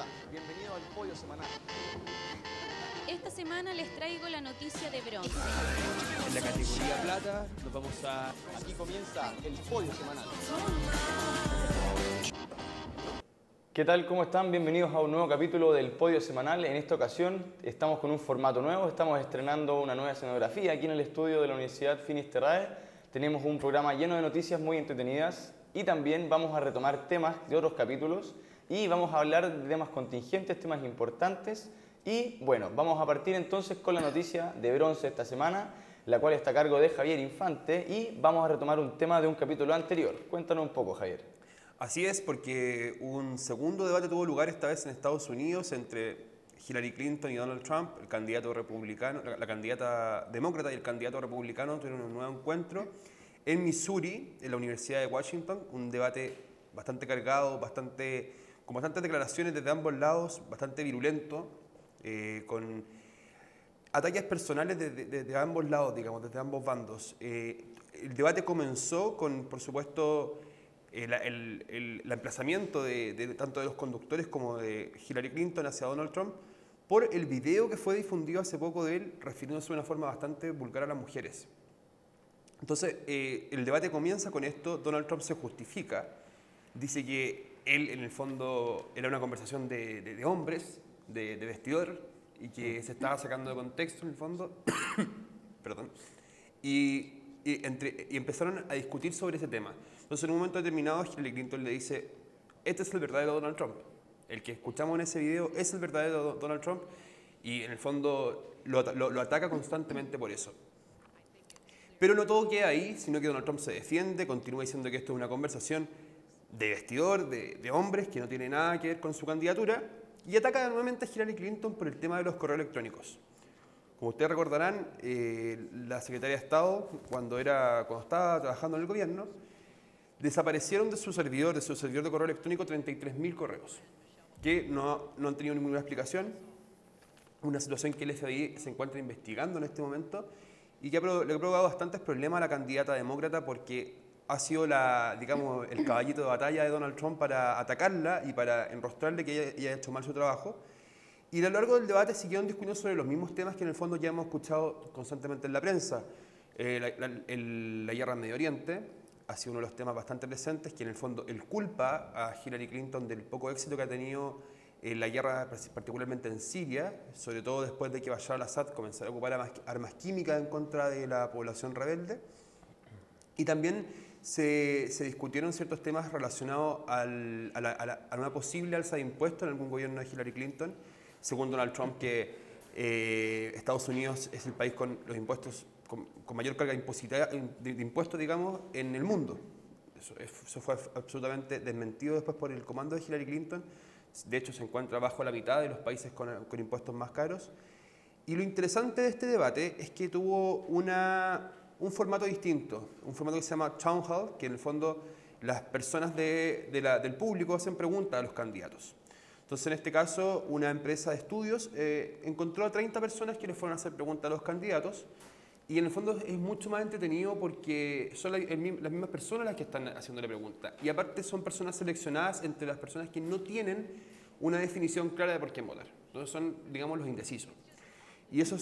está? Bienvenido al Podio Semanal. Esta semana les traigo la noticia de bronce. En la categoría plata nos vamos a... Aquí comienza el Podio Semanal. ¿Qué tal? ¿Cómo están? Bienvenidos a un nuevo capítulo del Podio Semanal. En esta ocasión estamos con un formato nuevo, estamos estrenando una nueva escenografía aquí en el estudio de la Universidad Finisterrae. Tenemos un programa lleno de noticias muy entretenidas y también vamos a retomar temas de otros capítulos y vamos a hablar de temas contingentes, temas importantes. Y bueno, vamos a partir entonces con la noticia de bronce esta semana, la cual está a cargo de Javier Infante, y vamos a retomar un tema de un capítulo anterior. Cuéntanos un poco, Javier. Así es, porque un segundo debate tuvo lugar esta vez en Estados Unidos entre Hillary Clinton y Donald Trump, el candidato republicano, la candidata demócrata y el candidato republicano tuvieron un nuevo encuentro en Missouri, en la Universidad de Washington, un debate bastante cargado, con bastantes declaraciones desde ambos lados, bastante virulento, con ataques personales desde ambos lados, digamos, desde ambos bandos. El debate comenzó con, por supuesto, el emplazamiento tanto de los conductores como de Hillary Clinton hacia Donald Trump por el video que fue difundido hace poco de él refiriéndose de una forma bastante vulgar a las mujeres. Entonces, el debate comienza con esto. Donald Trump se justifica, dice que él en el fondo era una conversación de hombres, de vestidor, y que se estaba sacando de contexto en el fondo. Perdón. Y empezaron a discutir sobre ese tema. Entonces, en un momento determinado, Hillary Clinton le dice: este es el verdadero Donald Trump. El que escuchamos en ese video es el verdadero Donald Trump, y en el fondo lo ataca constantemente por eso. Pero no todo queda ahí, sino que Donald Trump se defiende, continúa diciendo que esto es una conversación de vestidor, de hombres, que no tiene nada que ver con su candidatura, y ataca nuevamente a Hillary Clinton por el tema de los correos electrónicos. Como ustedes recordarán, la secretaria de Estado, cuando estaba trabajando en el gobierno, desaparecieron de su servidor de correo electrónico 33.000 correos, que no han tenido ninguna explicación, una situación que el FBI se encuentra investigando en este momento y que le ha provocado bastantes problemas a la candidata demócrata porque ha sido digamos, el caballito de batalla de Donald Trump para atacarla y para enrostrarle que ella ha hecho mal su trabajo. Y a lo largo del debate siguieron discutiendo sobre los mismos temas que en el fondo ya hemos escuchado constantemente en la prensa. La guerra en Medio Oriente ha sido uno de los temas bastante presentes, que en el fondo él culpa a Hillary Clinton del poco éxito que ha tenido la guerra, particularmente en Siria, sobre todo después de que Bashar al-Assad comenzara a ocupar armas químicas en contra de la población rebelde. Y también se discutieron ciertos temas relacionados a una posible alza de impuestos en algún gobierno de Hillary Clinton, según Donald Trump, que Estados Unidos es el país con los impuestos con mayor carga de impuestos, digamos, en el mundo. Eso fue absolutamente desmentido después por el comando de Hillary Clinton. De hecho, se encuentra bajo la mitad de los países con impuestos más caros. Y lo interesante de este debate es que tuvo un formato distinto, un formato que se llama Town Hall, que en el fondo las personas del público hacen preguntas a los candidatos. Entonces, en este caso, una empresa de estudios encontró a 30 personas que le fueron a hacer preguntas a los candidatos, y en el fondo es mucho más entretenido porque son las mismas personas las que están haciéndole preguntas. Y aparte son personas seleccionadas entre las personas que no tienen una definición clara de por quién votar. Entonces son, digamos, los indecisos. Y eso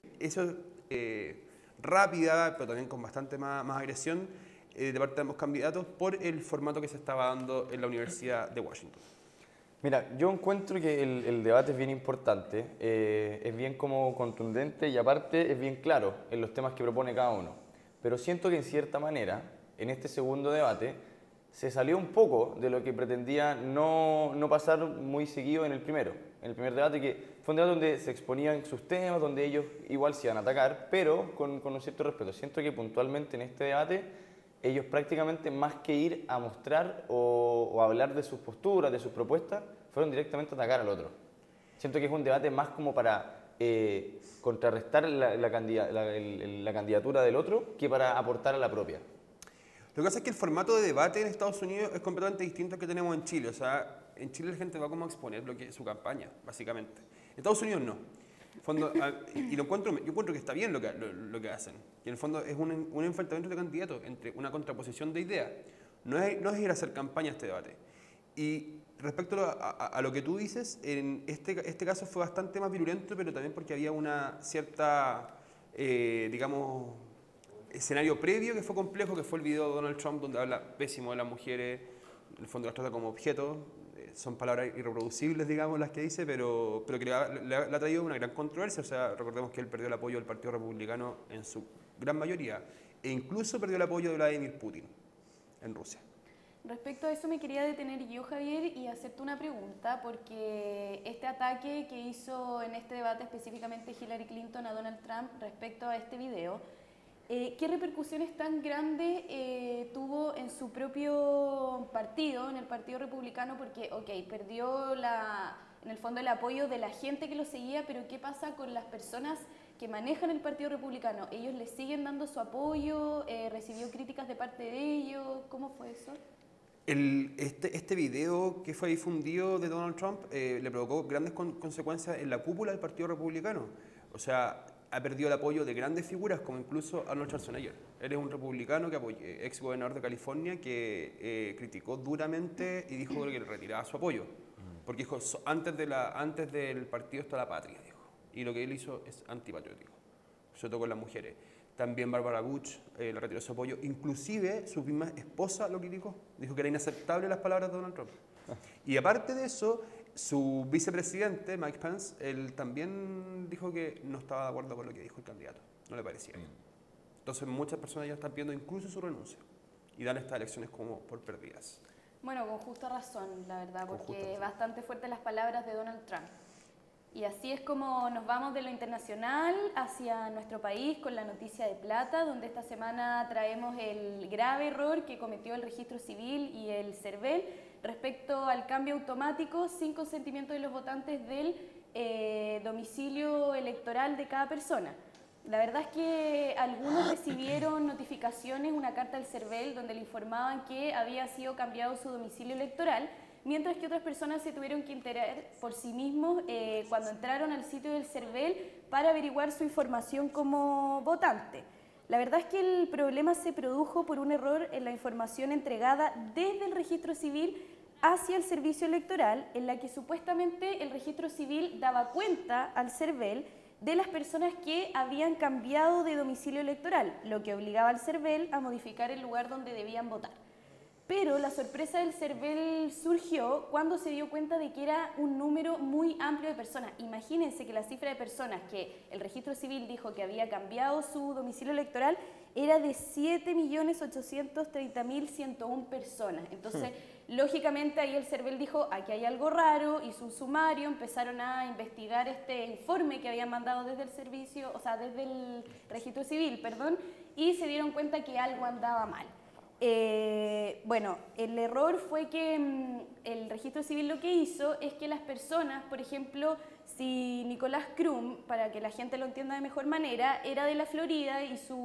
rápida, pero también con bastante más agresión de parte de ambos candidatos por el formato que se estaba dando en la Universidad de Washington. Mira, yo encuentro que el debate es bien importante, es bien como contundente y aparte es bien claro en los temas que propone cada uno. Pero siento que en cierta manera, en este segundo debate, se salió un poco de lo que pretendía no pasar muy seguido en el primero. En el primer debate, que fue un debate donde se exponían sus temas, donde ellos igual se iban a atacar, pero con un cierto respeto. Siento que puntualmente en este debate ellos prácticamente más que ir a mostrar o hablar de sus posturas, de sus propuestas, fueron directamente a atacar al otro. Siento que es un debate más como para contrarrestar la candidatura del otro que para aportar a la propia. Lo que pasa es que el formato de debate en Estados Unidos es completamente distinto al que tenemos en Chile. O sea, en Chile la gente va como a exponer su campaña, básicamente. En Estados Unidos no. En el fondo, y yo encuentro que está bien lo que hacen. Y en el fondo es un enfrentamiento de candidatos entre una contraposición de ideas. No es ir a hacer campaña a este debate. Y respecto a lo que tú dices, en este caso fue bastante más virulento, pero también porque había una cierta, digamos, escenario previo que fue complejo, que fue el video de Donald Trump donde habla pésimo de las mujeres, en el fondo las trata como objetos, son palabras irreproducibles, digamos, las que dice, pero que le ha traído una gran controversia. O sea, recordemos que él perdió el apoyo del Partido Republicano en su gran mayoría, e incluso perdió el apoyo de Vladimir Putin en Rusia. Respecto a eso me quería detener yo, Javier, y hacerte una pregunta, porque este ataque que hizo en este debate específicamente Hillary Clinton a Donald Trump respecto a este video, ¿qué repercusiones tan grandes tuvo en su propio partido, en el Partido Republicano? Porque, perdió en el fondo el apoyo de la gente que lo seguía, pero ¿qué pasa con las personas que manejan el Partido Republicano? ¿Ellos le siguen dando su apoyo? ¿Recibió críticas de parte de ellos? ¿Cómo fue eso? Este video que fue difundido de Donald Trump le provocó grandes consecuencias en la cúpula del Partido Republicano. O sea, ha perdido el apoyo de grandes figuras como incluso Arnold Schwarzenegger. Él es un republicano, ex gobernador de California, que criticó duramente y dijo que le retiraba su apoyo. Porque dijo, antes del partido está la patria, dijo. Y lo que él hizo es antipatriótico, sobre todo con las mujeres. También Barbara Bush le retiró su apoyo. Inclusive su misma esposa lo criticó. Dijo que era inaceptable las palabras de Donald Trump. Y aparte de eso, su vicepresidente, Mike Pence, él también dijo que no estaba de acuerdo con lo que dijo el candidato. No le parecía bien. Entonces muchas personas ya están pidiendo incluso su renuncia y dan estas elecciones como por perdidas. Bueno, con justa razón, la verdad, porque bastante fuertes las palabras de Donald Trump. Y así es como nos vamos de lo internacional hacia nuestro país con la noticia de plata, donde esta semana traemos el grave error que cometió el Registro Civil y el CERVEL respecto al cambio automático sin consentimiento de los votantes del domicilio electoral de cada persona. La verdad es que algunos recibieron notificaciones, una carta del CERVEL donde le informaban que había sido cambiado su domicilio electoral, mientras que otras personas se tuvieron que enterar por sí mismos cuando entraron al sitio del CERVEL para averiguar su información como votante. La verdad es que el problema se produjo por un error en la información entregada desde el Registro Civil hacia el Servicio Electoral, en la que supuestamente el Registro Civil daba cuenta al CERVEL de las personas que habían cambiado de domicilio electoral, lo que obligaba al CERVEL a modificar el lugar donde debían votar. Pero la sorpresa del CERVEL surgió cuando se dio cuenta de que era un número muy amplio de personas. Imagínense que la cifra de personas que el Registro Civil dijo que había cambiado su domicilio electoral era de 7.830.101 personas. Entonces, lógicamente ahí el CERVEL dijo, aquí hay algo raro, hizo un sumario, empezaron a investigar este informe que habían mandado desde el servicio, o sea, desde el Registro Civil, perdón, y se dieron cuenta que algo andaba mal. Bueno, el error fue que el Registro Civil lo que hizo es que las personas, por ejemplo, si Nicolás Crum, para que la gente lo entienda de mejor manera, era de la Florida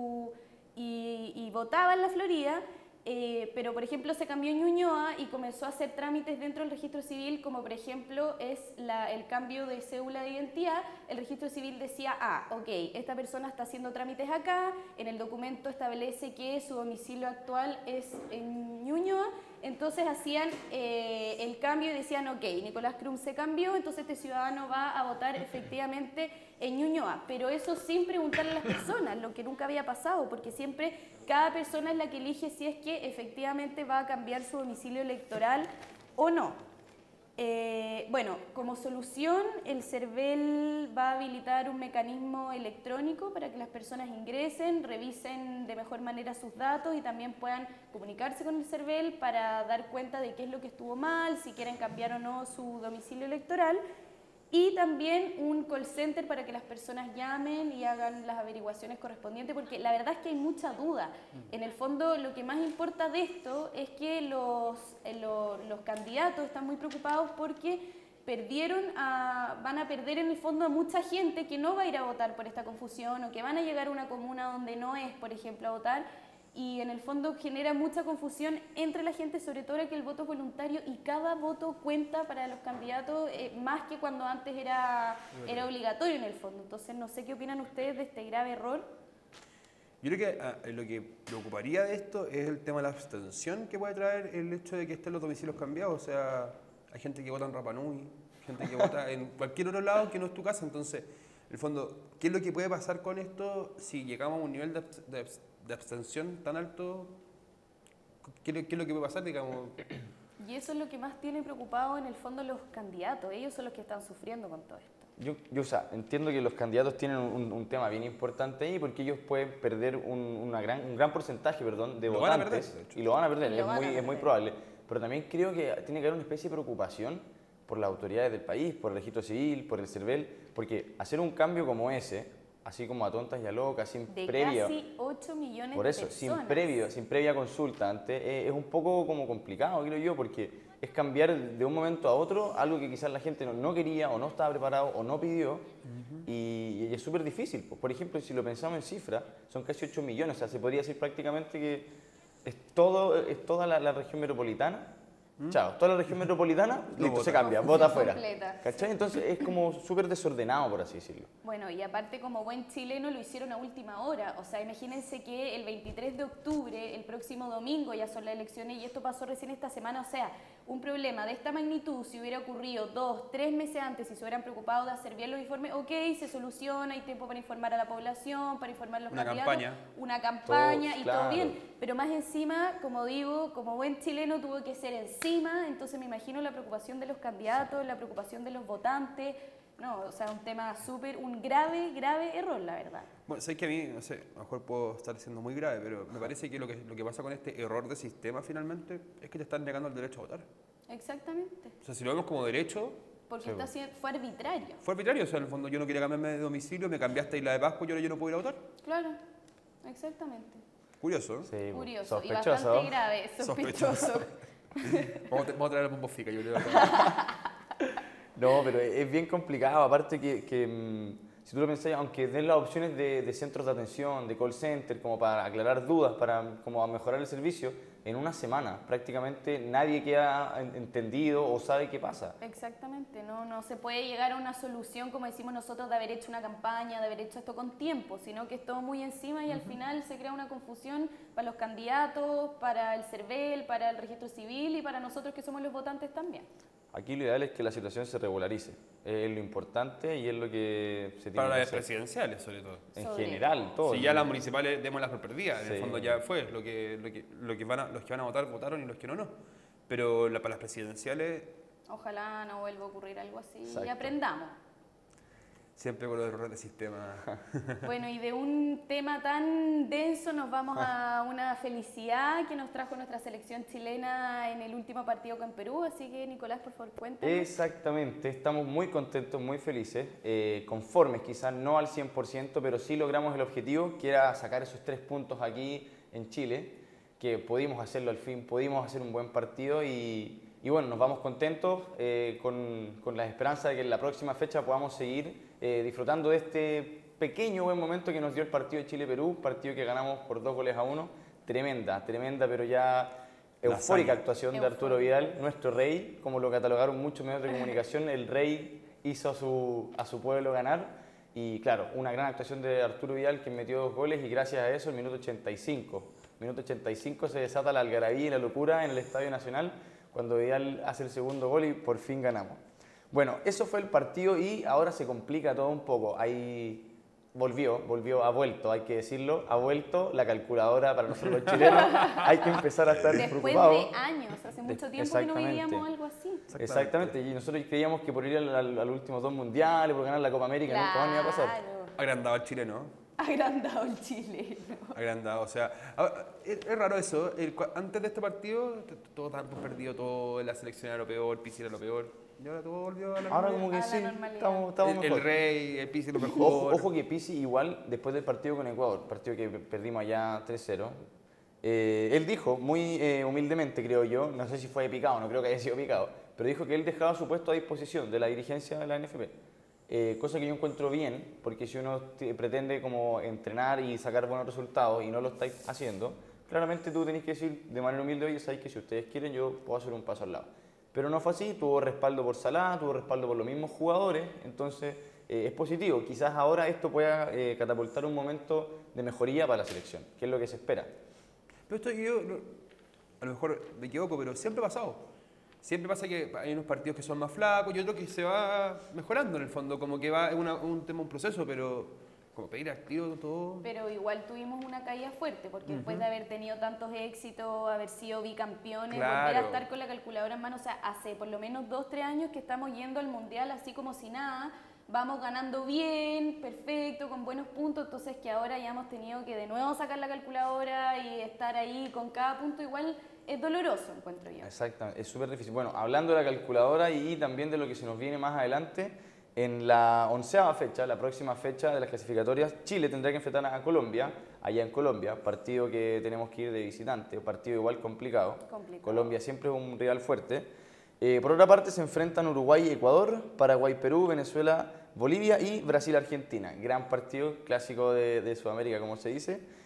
y votaba en la Florida, pero por ejemplo se cambió en Ñuñoa y comenzó a hacer trámites dentro del Registro Civil, como por ejemplo es el cambio de cédula de identidad. El Registro Civil decía, esta persona está haciendo trámites acá, en el documento establece que su domicilio actual es en Ñuñoa, entonces hacían el cambio y decían, Nicolás Crum se cambió, entonces este ciudadano va a votar efectivamente en Ñuñoa, pero eso sin preguntarle a las personas, lo que nunca había pasado, porque siempre cada persona es la que elige si es que efectivamente va a cambiar su domicilio electoral o no. Bueno, como solución, el CERVEL va a habilitar un mecanismo electrónico para que las personas ingresen, revisen de mejor manera sus datos y también puedan comunicarse con el CERVEL para dar cuenta de qué es lo que estuvo mal, si quieren cambiar o no su domicilio electoral. Y también un call center para que las personas llamen y hagan las averiguaciones correspondientes, porque la verdad es que hay mucha duda. En el fondo, lo que más importa de esto es que los candidatos están muy preocupados porque van a perder en el fondo a mucha gente que no va a ir a votar por esta confusión o que van a llegar a una comuna donde no es, por ejemplo, a votar. Y en el fondo genera mucha confusión entre la gente, sobre todo que el voto es voluntario y cada voto cuenta para los candidatos más que cuando antes era obligatorio en el fondo. Entonces no sé qué opinan ustedes de este grave error. Yo creo que lo que preocuparía de esto es el tema de la abstención que puede traer el hecho de que estén los domicilios cambiados. O sea, hay gente que vota en Rapa Nui, gente que vota en cualquier otro lado que no es tu casa. Entonces, en el fondo, ¿qué es lo que puede pasar con esto si llegamos a un nivel de abstención tan alto? ¿Qué es lo que puede pasar, digamos? Y eso es lo que más tiene preocupado en el fondo los candidatos. Ellos son los que están sufriendo con todo esto. Yo, o sea, entiendo que los candidatos tienen un tema bien importante ahí porque ellos pueden perder un gran porcentaje, perdón, de Lo van a votantes perder, de hecho. y lo van a perder, Y lo van a es muy perder. probable. Pero también creo que tiene que haber una especie de preocupación por las autoridades del país, por el registro civil, por el CERVEL, porque hacer un cambio como ese, así como a tontas y a locas, sin De previa, casi 8 millones por de eso, personas. sin previa consulta antes, es un poco como complicado, creo yo, porque es cambiar de un momento a otro algo que quizás la gente no quería o no estaba preparado o no pidió y es súper difícil. Por ejemplo, si lo pensamos en cifras, son casi 8 millones, o sea, se podría decir prácticamente que es toda la región metropolitana. Chao, toda la región metropolitana, listo, vota. se cambia, vota afuera. Completa. ¿Cachai? Entonces es como súper desordenado, por así decirlo. Bueno, y aparte como buen chileno lo hicieron a última hora. O sea, imagínense que el 23 de octubre, el próximo domingo, ya son las elecciones y esto pasó recién esta semana. O sea, un problema de esta magnitud, si hubiera ocurrido 2, 3 meses antes, si se hubieran preocupado de hacer bien los informes, ok, se soluciona, hay tiempo para informar a la población, para informar a los Una candidatos. campaña. Una campaña Todo, y claro. todo bien. Pero más encima, como digo, como buen chileno tuvo que ser encima, entonces me imagino la preocupación de los candidatos, la preocupación de los votantes. No, o sea, un grave error, la verdad. Bueno, sé que a mí, no sé, a lo mejor puedo estar siendo muy grave, pero me parece que lo que pasa con este error de sistema finalmente es que te están negando el derecho a votar. Exactamente. O sea, si lo vemos como derecho, Porque fue arbitrario. fue arbitrario. O sea, en el fondo yo no quería cambiarme de domicilio, me cambiaste Isla de Pascua y ahora yo no puedo ir a votar. Claro, exactamente. Curioso, ¿eh? Sí, Curioso y sospechoso. bastante grave, sospechoso. Vamos a traer a Pombo Fica, yo creo. No, pero es bien complicado, aparte si tú lo pensás, aunque den las opciones de centros de atención, de call center, como para aclarar dudas, para como a mejorar el servicio, en una semana prácticamente nadie queda entendido o sabe qué pasa. Exactamente, no se puede llegar a una solución, como decimos nosotros, de haber hecho una campaña, de haber hecho esto con tiempo, sino que es todo muy encima y al final se crea una confusión para los candidatos, para el CERVEL, para el registro civil y para nosotros que somos los votantes también. Aquí lo ideal es que la situación se regularice, es lo importante y es lo que se tiene Para que las hacer. presidenciales, sobre todo. En Sobre general, todo. Si ya las municipales démoslas por perdidas, en el Sí. fondo ya fue. Los que van a votar, votaron y los que no. Pero para las presidenciales, Ojalá no vuelva a ocurrir algo así y Exacto. aprendamos. siempre con los errores de sistema. Bueno, y de un tema tan denso nos vamos a una felicidad que nos trajo nuestra selección chilena en el último partido con Perú. Así que, Nicolás, por favor, cuéntanos. Exactamente, estamos muy contentos, muy felices, conformes, quizás no al 100%, pero sí logramos el objetivo, que era sacar esos 3 puntos aquí en Chile, que pudimos hacerlo al fin, pudimos hacer un buen partido y bueno, nos vamos contentos con la esperanza de que en la próxima fecha podamos seguir disfrutando de este pequeño buen momento que nos dio el partido de Chile-Perú, partido que ganamos por 2-1, tremenda, pero ya eufórica actuación de Arturo Vidal, nuestro rey, como lo catalogaron muchos medios de comunicación, el rey hizo a su pueblo ganar y claro, una gran actuación de Arturo Vidal que metió 2 goles y gracias a eso el minuto 85 se desata la algarabía y la locura en el Estadio Nacional cuando Vidal hace el segundo gol y por fin ganamos. Bueno, eso fue el partido y ahora se complica todo un poco. Ahí ha vuelto, hay que decirlo, ha vuelto la calculadora para nosotros los chilenos. Hay que empezar a estar Después preocupados. de años, hace mucho tiempo que no vivíamos algo así. Exactamente, y nosotros creíamos que por ir a los últimos 2 mundiales, por ganar la Copa América, nunca más ni iba a pasar. Claro, Agrandado el chileno. agrandado el chileno. Agrandado, o sea, es raro eso. Antes de este partido, todo tan perdido, todo, la selección era lo peor, el Pizzi era lo peor. Y ahora todo volvió a la Ahora normalidad. como que A la sí, normalidad. estamos el mejor. rey, el Pizzi lo Ojo, mejor. ojo que Pizzi igual, después del partido con Ecuador, partido que perdimos allá 3-0, él dijo muy humildemente, creo yo, no sé si fue picado, no creo que haya sido picado, pero dijo que él dejaba su puesto a disposición de la dirigencia de la NFP. Cosa que yo encuentro bien, porque si uno pretende como entrenar y sacar buenos resultados y no lo estáis haciendo, claramente tú tenés que decir de manera humilde, oye, sabéis que si ustedes quieren yo puedo hacer un paso al lado. Pero no fue así, tuvo respaldo por Salah, tuvo respaldo por los mismos jugadores, entonces es positivo. Quizás ahora esto pueda catapultar un momento de mejoría para la selección, que es lo que se espera. Pero esto a lo mejor me equivoco, pero siempre ha pasado. Siempre pasa que hay unos partidos que son más flacos y otros que se va mejorando en el fondo, como que va, es un tema, un proceso, pero como pedir activo todo. Pero igual tuvimos una caída fuerte, porque después de haber tenido tantos éxitos, haber sido bicampeones, Claro. volver a estar con la calculadora en mano, o sea, hace por lo menos 2, 3 años que estamos yendo al Mundial así como si nada, vamos ganando bien, perfecto, con buenos puntos, entonces que ahora ya hemos tenido que de nuevo sacar la calculadora y estar ahí con cada punto igual es doloroso, encuentro yo. Exactamente, es súper difícil. Bueno, hablando de la calculadora y también de lo que se nos viene más adelante, en la 11ª fecha, la próxima fecha de las clasificatorias, Chile tendrá que enfrentar a Colombia, allá en Colombia, partido que tenemos que ir de visitante, partido igual complicado. Colombia siempre es un rival fuerte. Por otra parte se enfrentan Uruguay y Ecuador, Paraguay, Perú, Venezuela, Bolivia y Brasil, Argentina. Gran partido, clásico de Sudamérica, como se dice.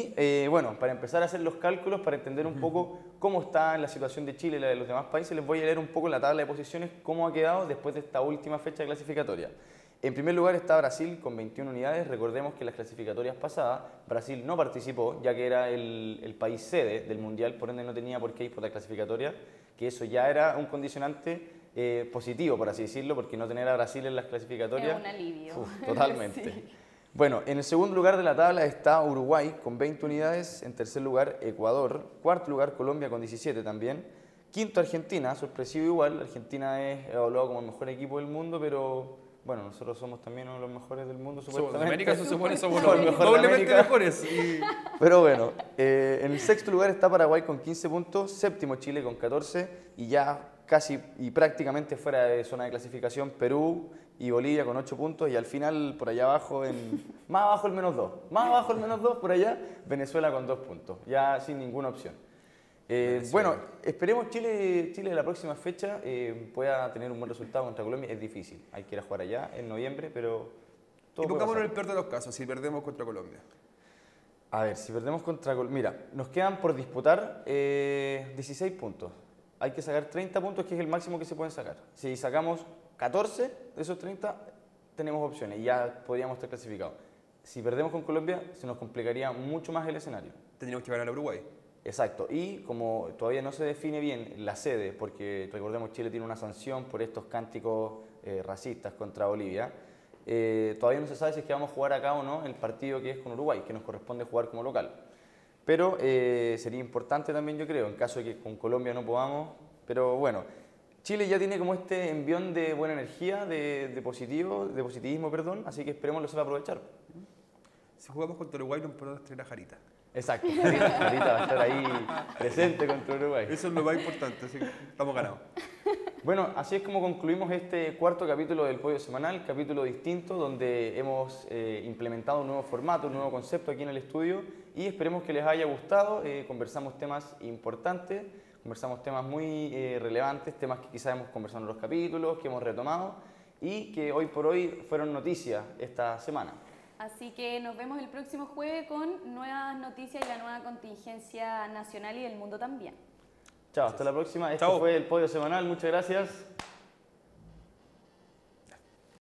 Y bueno, para empezar a hacer los cálculos, para entender un poco cómo está la situación de Chile y la de los demás países, les voy a leer un poco la tabla de posiciones, cómo ha quedado después de esta última fecha clasificatoria. En primer lugar está Brasil con 21 unidades. Recordemos que en las clasificatorias pasadas Brasil no participó, ya que era el país sede del Mundial, por ende no tenía por qué ir por la clasificatoria, que eso ya era un condicionante positivo, por así decirlo, porque no tener a Brasil en las clasificatorias... Es un alivio. Totalmente. Sí. Bueno, en el segundo lugar de la tabla está Uruguay con 20 unidades, en tercer lugar Ecuador, cuarto lugar Colombia con 17 también, quinto Argentina, sorpresivo igual, Argentina es evaluado como el mejor equipo del mundo, pero bueno, nosotros somos también uno de los mejores del mundo supuestamente. De América se supone somos Somos los el mejor de doblemente América. mejores. Pero bueno, en el sexto lugar está Paraguay con 15 puntos, séptimo Chile con 14 y ya casi y prácticamente fuera de zona de clasificación Perú y Bolivia con 8 puntos y al final por allá abajo, más abajo el menos 2 por allá, Venezuela con 2 puntos, ya sin ninguna opción. Bueno, esperemos Chile la próxima fecha pueda tener un buen resultado contra Colombia, es difícil, hay que ir a jugar allá en noviembre, pero todo Y puede pongámonos en pasar. el peor de los casos, si perdemos contra Colombia. A ver, si perdemos contra Colombia, mira, nos quedan por disputar 16 puntos. Hay que sacar 30 puntos, que es el máximo que se pueden sacar. Si sacamos 14 de esos 30, tenemos opciones y ya podríamos estar clasificados. Si perdemos con Colombia, se nos complicaría mucho más el escenario. Tendríamos que ganar a Uruguay. Exacto, y como todavía no se define bien la sede, porque recordemos Chile tiene una sanción por estos cánticos racistas contra Bolivia, todavía no se sabe si es que vamos a jugar acá o no el partido que es con Uruguay, que nos corresponde jugar como local. Pero sería importante también, yo creo, en caso de que con Colombia no podamos. Pero bueno, Chile ya tiene como este envión de buena energía, de positivismo, perdón, así que esperemos lo sepa aprovechar. Si jugamos contra Uruguay, nos podemos traer a Jarita. Exacto, Jarita va a estar ahí presente contra Uruguay. Eso es lo más importante, así que estamos ganados. Bueno, así es como concluimos este cuarto capítulo del Podio Semanal, capítulo distinto, donde hemos implementado un nuevo formato, un nuevo concepto aquí en el estudio y esperemos que les haya gustado. Conversamos temas importantes, conversamos temas muy relevantes, temas que quizás hemos conversado en los capítulos, que hemos retomado y que hoy por hoy fueron noticias esta semana. Así que nos vemos el próximo jueves con nuevas noticias y la nueva contingencia nacional y del mundo también. Chao, hasta la próxima. Este Chao. fue el Podio Semanal, muchas gracias.